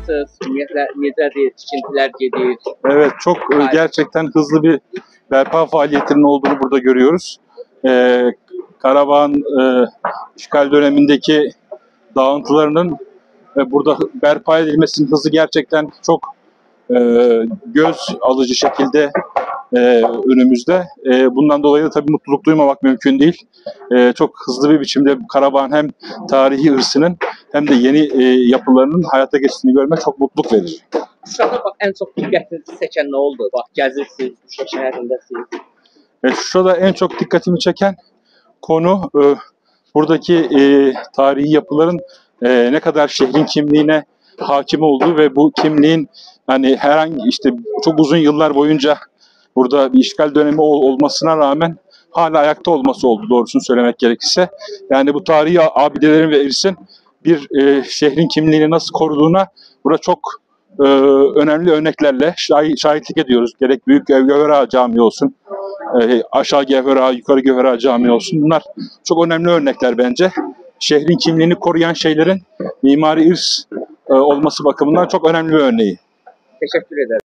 baxırsınız? Ümumiyyətlə necədir, tikintilər gedir? Evet, çok gerçekten hızlı bir berpa faaliyetinin olduğunu burada görüyoruz. Karabağ'ın işgal dönemindeki dağıntılarının burada berpa edilmesinin hızı gerçekten çok göz alıcı şekilde önümüzde. Bundan dolayı da tabii mutluluk duymamak mümkün değil. Çok hızlı bir biçimde Karabağ'ın hem tarihi hırsının hem de yeni yapılarının hayata geçtiğini görmek çok mutluluk verir. Şuşada bax, ən çox diqqətinizi çəkən nə oldu? Bax, gəzirsiniz, Şuşa şəhərindəsiniz. Şurada en çok dikkatimi çeken konu buradaki tarihi yapıların ne kadar şehrin kimliğine hakim olduğu ve bu kimliğin hani herhangi işte çok uzun yıllar boyunca burada bir işgal dönemi olmasına rağmen hala ayakta olması oldu doğrusunu söylemek gerekirse. Yani bu tarihi abidelerin ve irsin bir şehrin kimliğini nasıl koruduğuna burada çok önemli örneklerle şahitlik ediyoruz. Gerek Büyük Gevhera Camii olsun, Aşağı Gevhera, Yukarı Gevhera Camii olsun. Bunlar çok önemli örnekler bence. Şehrin kimliğini koruyan şeylerin mimari irs olması bakımından çok önemli bir örneği. Teşekkür ederim.